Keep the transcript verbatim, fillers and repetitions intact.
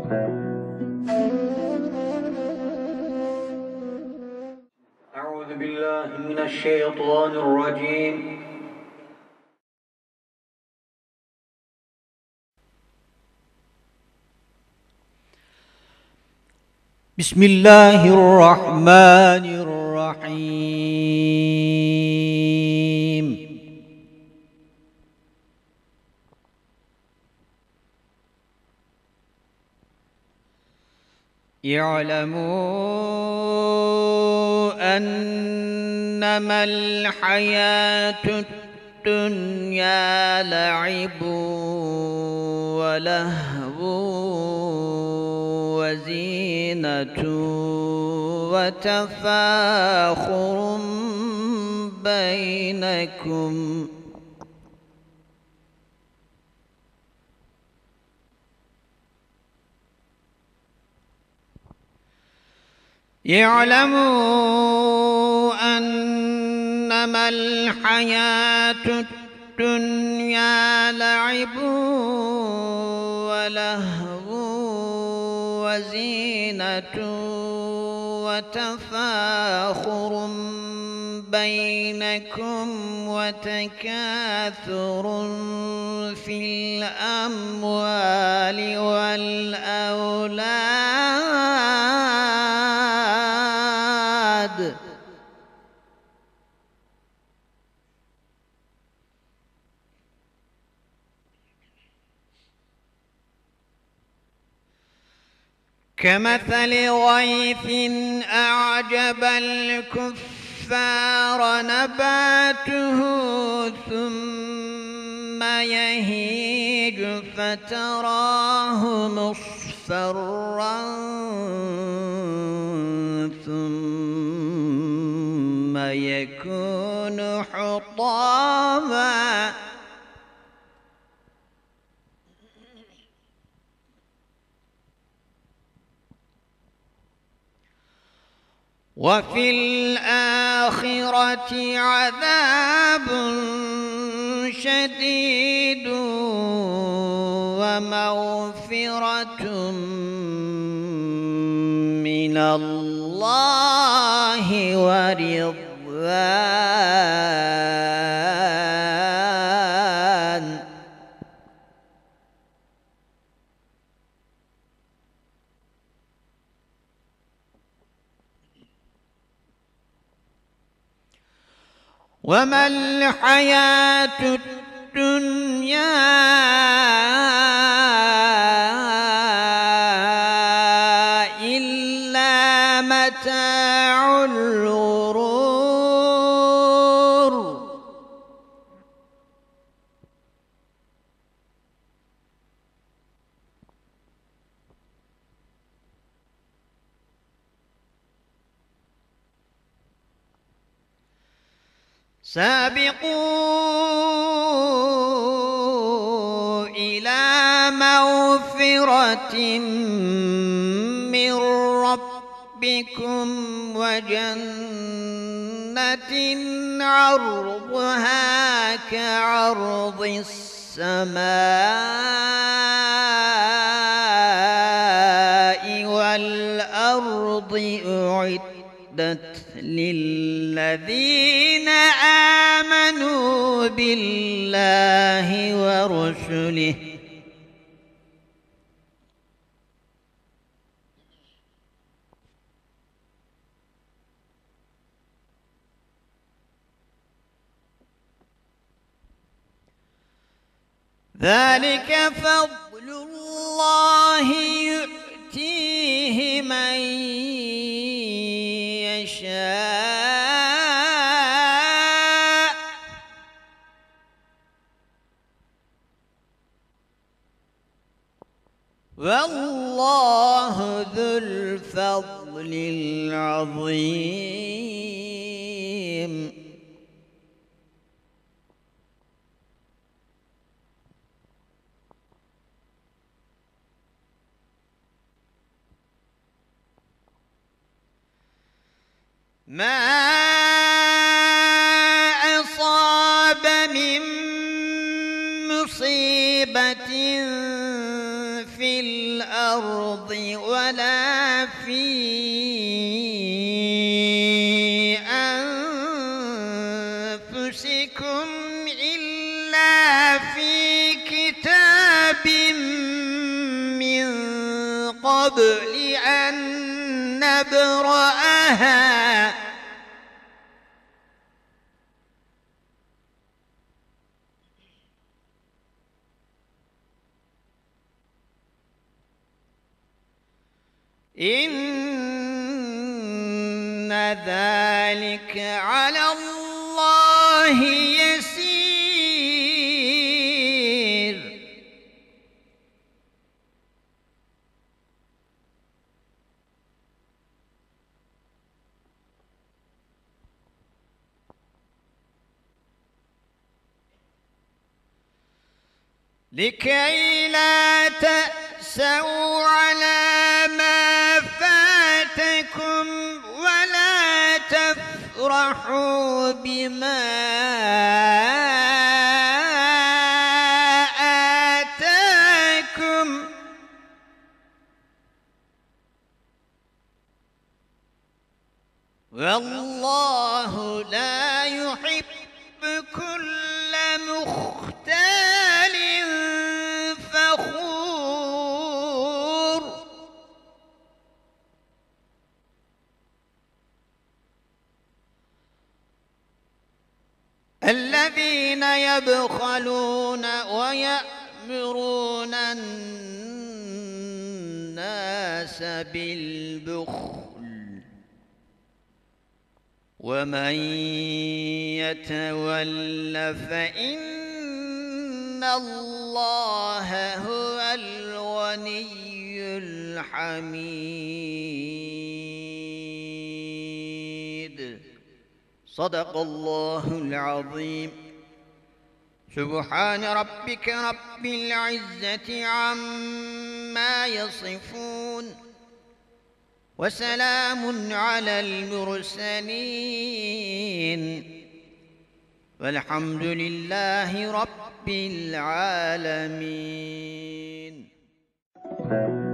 أعوذ بالله من الشيطان الرجيم. بسم الله الرحمن الرحيم. اعلموا أنما الحياة الدنيا لعب ولهو وزينة وتفاخر بينكم اعلموا أنما الحياة الدنيا لعب ولهو وزينة وتفاخر بينكم وتكاثر في الأموال والأولاد كمثل غيث أعجب الكفار نباته ثم يهيج فتراه مصفرا ثم يكون حطاما وفي الآخرة عذاب شديد ومغفرة من الله ورضوان. وما الحياة الدنيا إلا متاع الغرور. سابقوا إلى مغفرة من ربكم وجنة عرضها كعرض السماء والأرض أعدت للذين آمنوا بالله ورسله ذلك فضل الله يؤتيه من يشاء والله ذو الفضل العظيم. ما أصاب من مصيبة في الأرض الأرض ولا في أنفسكم إلا في كتاب من قبل أن نبرأها إن ذلك على الله يسير. لكي لا تأسوا على ما فاتكم ولا تفرحوا بما آتاكم والله لا يحب كل مختال فخور. الذين يبخلون ويأمرون الناس بالبخل ومن يتول فإن الله هو الغني الحميد. صدق الله العظيم. سبحان ربك رب العزة عما يصفون وسلام على المرسلين والحمد لله رب العالمين.